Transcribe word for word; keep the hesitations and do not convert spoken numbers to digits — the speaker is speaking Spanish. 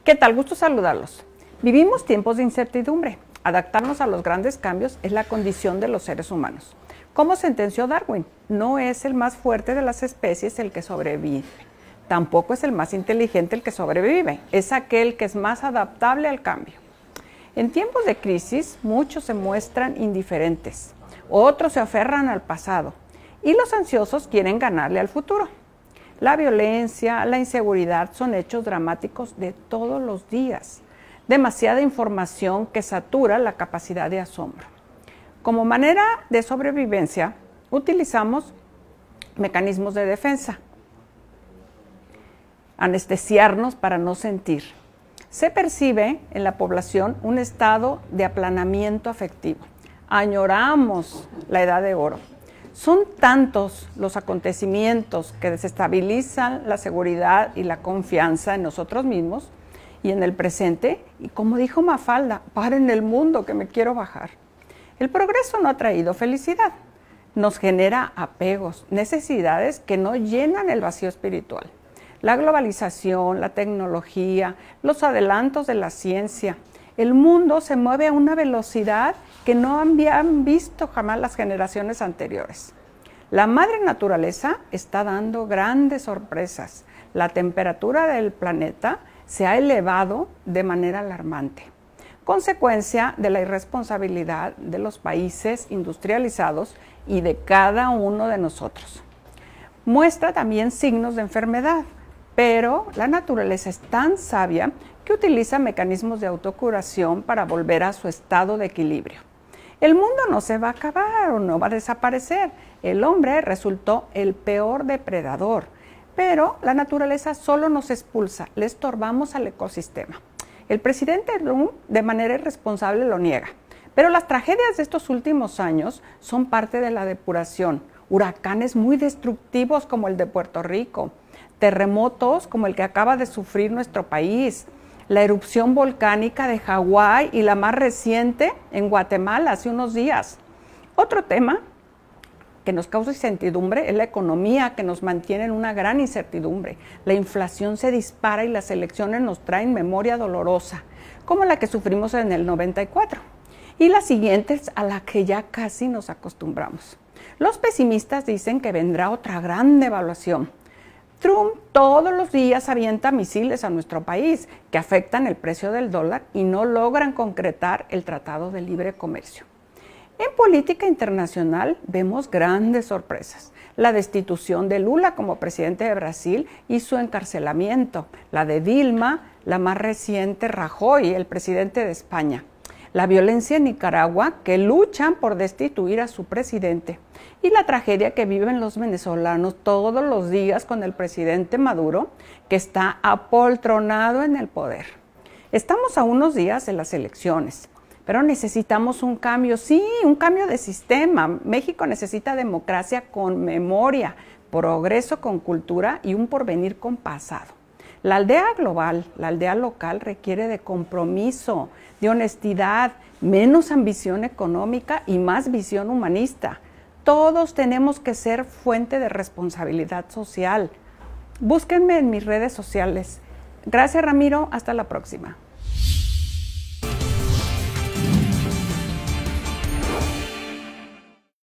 ¿Qué tal? Gusto saludarlos. Vivimos tiempos de incertidumbre. Adaptarnos a los grandes cambios es la condición de los seres humanos. Como sentenció Darwin, no es el más fuerte de las especies el que sobrevive. Tampoco es el más inteligente el que sobrevive. Es aquel que es más adaptable al cambio. En tiempos de crisis, muchos se muestran indiferentes. Otros se aferran al pasado. Y los ansiosos quieren ganarle al futuro. La violencia, la inseguridad son hechos dramáticos de todos los días. Demasiada información que satura la capacidad de asombro. Como manera de sobrevivencia, utilizamos mecanismos de defensa. Anestesiarnos para no sentir. Se percibe en la población un estado de aplanamiento afectivo. Añoramos la edad de oro. Son tantos los acontecimientos que desestabilizan la seguridad y la confianza en nosotros mismos y en el presente, y como dijo Mafalda, paren el mundo que me quiero bajar. El progreso no ha traído felicidad, nos genera apegos, necesidades que no llenan el vacío espiritual. La globalización, la tecnología, los adelantos de la ciencia, el mundo se mueve a una velocidad que no habían visto jamás las generaciones anteriores. La madre naturaleza está dando grandes sorpresas. La temperatura del planeta se ha elevado de manera alarmante, consecuencia de la irresponsabilidad de los países industrializados y de cada uno de nosotros. Muestra también signos de enfermedad, pero la naturaleza es tan sabia que utiliza mecanismos de autocuración para volver a su estado de equilibrio. El mundo no se va a acabar o no va a desaparecer. El hombre resultó el peor depredador, pero la naturaleza solo nos expulsa, le estorbamos al ecosistema. El presidente Trump de manera irresponsable lo niega, pero las tragedias de estos últimos años son parte de la depuración. Huracanes muy destructivos como el de Puerto Rico, terremotos como el que acaba de sufrir nuestro país, la erupción volcánica de Hawái y la más reciente en Guatemala hace unos días. Otro tema que nos causa incertidumbre es la economía, que nos mantiene en una gran incertidumbre. La inflación se dispara y las elecciones nos traen memoria dolorosa, como la que sufrimos en el noventa y cuatro, y las siguientes a la que ya casi nos acostumbramos. Los pesimistas dicen que vendrá otra gran devaluación. Trump todos los días avienta misiles a nuestro país que afectan el precio del dólar y no logran concretar el Tratado de Libre Comercio. En política internacional vemos grandes sorpresas. La destitución de Lula como presidente de Brasil y su encarcelamiento. La de Dilma, la más reciente Rajoy, el presidente de España. La violencia en Nicaragua, que luchan por destituir a su presidente. Y la tragedia que viven los venezolanos todos los días con el presidente Maduro, que está apoltronado en el poder. Estamos a unos días de las elecciones, pero necesitamos un cambio, sí, un cambio de sistema. México necesita democracia con memoria, progreso con cultura y un porvenir con pasado. La aldea global, la aldea local requiere de compromiso, de honestidad, menos ambición económica y más visión humanista. Todos tenemos que ser fuente de responsabilidad social. Búsquenme en mis redes sociales. Gracias, Ramiro. Hasta la próxima.